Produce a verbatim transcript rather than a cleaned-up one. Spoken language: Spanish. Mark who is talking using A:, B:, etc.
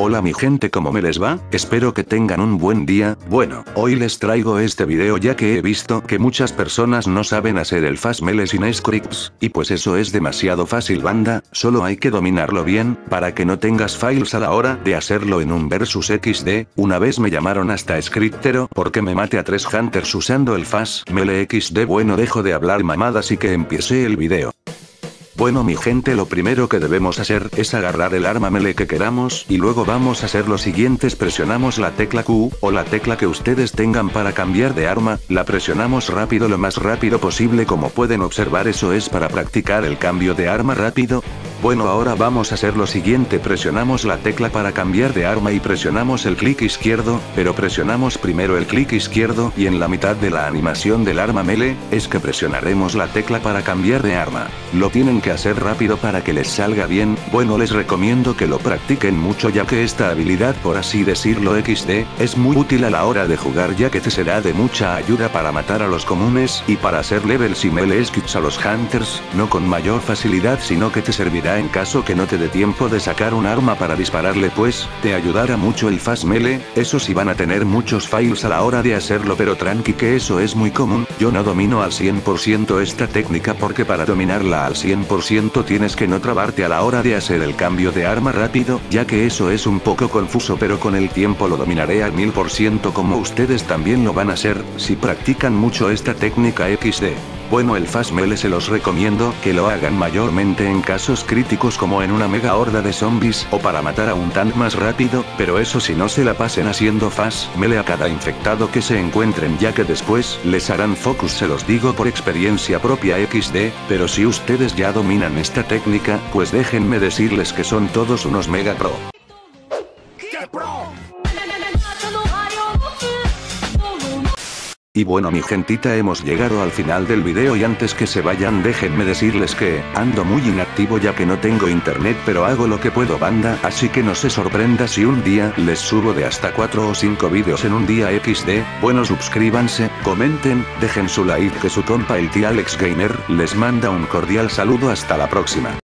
A: Hola mi gente, ¿cómo me les va? Espero que tengan un buen día. Bueno, hoy les traigo este video ya que he visto que muchas personas no saben hacer el Fast Melee sin scripts, y pues eso es demasiado fácil banda, solo hay que dominarlo bien, para que no tengas fails a la hora de hacerlo en un versus equis de. Una vez me llamaron hasta scriptero porque me mate a tres hunters usando el Fast Melee equis de. Bueno, dejo de hablar mamadas y que empiece el video. Bueno mi gente, lo primero que debemos hacer es agarrar el arma melee que queramos y luego vamos a hacer lo siguiente: presionamos la tecla Q, o la tecla que ustedes tengan para cambiar de arma, la presionamos rápido, lo más rápido posible. Como pueden observar, eso es para practicar el cambio de arma rápido. Bueno, ahora vamos a hacer lo siguiente: presionamos la tecla para cambiar de arma y presionamos el clic izquierdo, pero presionamos primero el clic izquierdo y en la mitad de la animación del arma melee, es que presionaremos la tecla para cambiar de arma. Lo tienen que hacer rápido para que les salga bien. Bueno, les recomiendo que lo practiquen mucho ya que esta habilidad, por así decirlo equis de, es muy útil a la hora de jugar ya que te será de mucha ayuda para matar a los comunes y para hacer levels y melee skills a los hunters, no con mayor facilidad sino que te servirá en caso que no te dé tiempo de sacar un arma para dispararle, pues, te ayudará mucho el Fast Melee. Eso sí, van a tener muchos fails a la hora de hacerlo, pero tranqui que eso es muy común. Yo no domino al cien por ciento esta técnica porque para dominarla al cien por ciento tienes que no trabarte a la hora de hacer el cambio de arma rápido, ya que eso es un poco confuso, pero con el tiempo lo dominaré al mil por ciento como ustedes también lo van a hacer, si practican mucho esta técnica equis de. Bueno, el Fast Melee se los recomiendo que lo hagan mayormente en casos críticos como en una mega horda de zombies o para matar a un tank más rápido, pero eso si no se la pasen haciendo Fast Melee a cada infectado que se encuentren, ya que después les harán focus, se los digo por experiencia propia equis de, pero si ustedes ya dominan esta técnica, pues déjenme decirles que son todos unos mega pro. Y bueno mi gentita, hemos llegado al final del video y antes que se vayan déjenme decirles que, ando muy inactivo ya que no tengo internet, pero hago lo que puedo banda, así que no se sorprenda si un día les subo de hasta cuatro o cinco vídeos en un día equis de. Bueno, suscríbanse, comenten, dejen su like, que su compa el tío Alex Gamer les manda un cordial saludo. Hasta la próxima.